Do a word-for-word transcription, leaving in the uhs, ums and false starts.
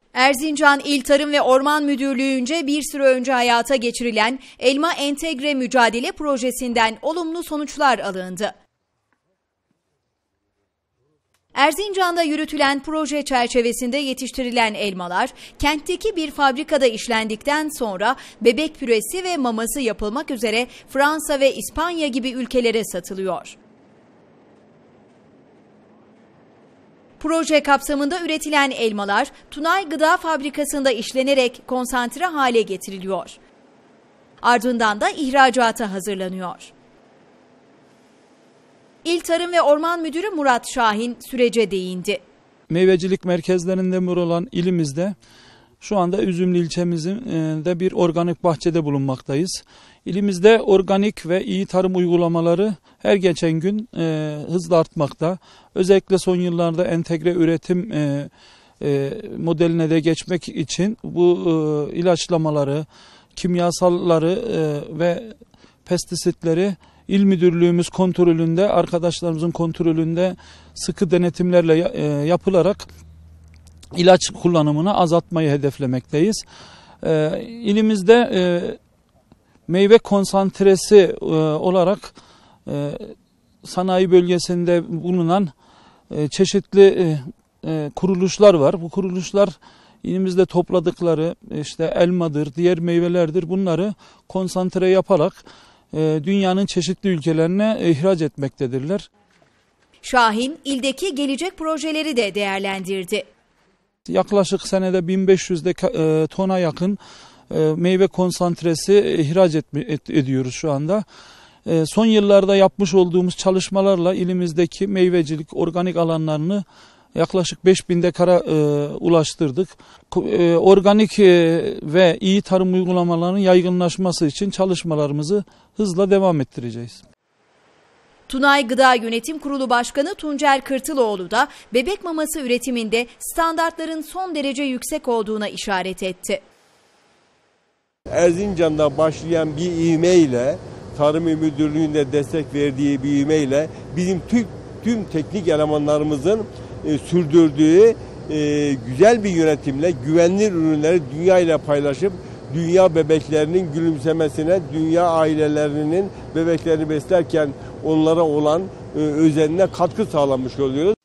Erzincan İl Tarım ve Orman Müdürlüğü'nce bir süre önce hayata geçirilen Elma Entegre Mücadele Projesi'nden olumlu sonuçlar alındı. Erzincan'da yürütülen proje çerçevesinde yetiştirilen elmalar, kentteki bir fabrikada işlendikten sonra bebek püresi ve maması yapılmak üzere Fransa ve İspanya gibi ülkelere satılıyor. Proje kapsamında üretilen elmalar, Tunay Gıda Fabrikası'nda işlenerek konsantre hale getiriliyor. Ardından da ihracata hazırlanıyor. İl Tarım ve Orman Müdürü Murat Şahin sürece değindi. Meyvecilik merkezlerinde mür olan ilimizde şu anda Üzümlü ilçemizde bir organik bahçede bulunmaktayız. İlimizde organik ve iyi tarım uygulamaları her geçen gün e, hızla artmakta. Özellikle son yıllarda entegre üretim e, e, modeline de geçmek için bu e, ilaçlamaları, kimyasalları e, ve pestisitleri İl Müdürlüğümüz kontrolünde, arkadaşlarımızın kontrolünde sıkı denetimlerle e, yapılarak ilaç kullanımını azaltmayı hedeflemekteyiz. E, ilimizde e, meyve konsantresi e, olarak e, sanayi bölgesinde bulunan e, çeşitli e, e, kuruluşlar var. Bu kuruluşlar ilimizde topladıkları işte elmadır, diğer meyvelerdir, bunları konsantre yaparak e, dünyanın çeşitli ülkelerine ihraç etmektedirler. Şahin, ildeki gelecek projeleri de değerlendirdi. Yaklaşık senede bin beş yüz de, e, tona yakın e, meyve konsantresi ihraç et, et, ediyoruz şu anda. E, son yıllarda yapmış olduğumuz çalışmalarla ilimizdeki meyvecilik, organik alanlarını yaklaşık beş bin dekara e, ulaştırdık. E, organik e, ve iyi tarım uygulamalarının yaygınlaşması için çalışmalarımızı hızla devam ettireceğiz. Tunay Gıda Yönetim Kurulu Başkanı Tuncer Kırtıloğlu da bebek maması üretiminde standartların son derece yüksek olduğuna işaret etti. Erzincan'da başlayan bir ivmeyle, Tarım Müdürlüğü'nde destek verdiği bir ivmeyle bizim tüm, tüm teknik elemanlarımızın e, sürdürdüğü e, güzel bir yönetimle güvenilir ürünleri dünya ile paylaşıp dünya bebeklerinin gülümsemesine, dünya ailelerinin bebeklerini beslerken onlara olan e, özenine katkı sağlamış oluyoruz.